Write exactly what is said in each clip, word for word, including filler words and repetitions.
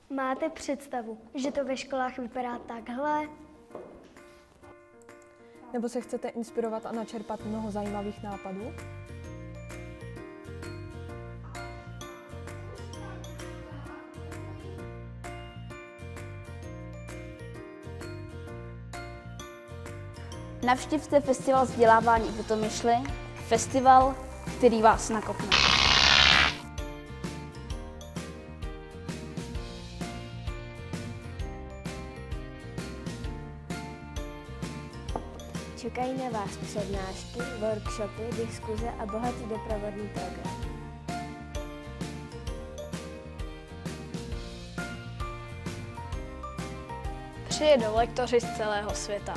Máte představu, že to ve školách vypadá takhle? Nebo se chcete inspirovat a načerpat mnoho zajímavých nápadů? Navštivte festival vzdělávání v Litomyšli, festival, který vás nakopne. Čekají na vás přednášky, workshopy, diskuze a bohatý doprovodný program. Přijedou lektoři z celého světa.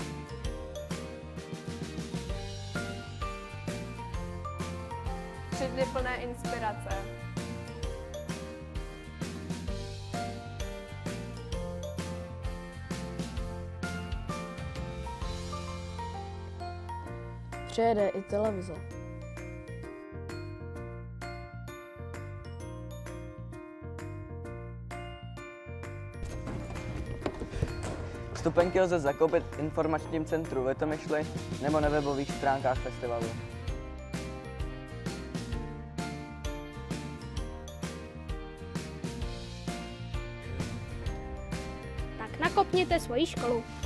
Tři dny plné inspirace. Přijede i televize. Vstupenky lze zakoupit v informačním centru v Litomyšli nebo na webových stránkách festivalu. Tak nakopněte svoji školu.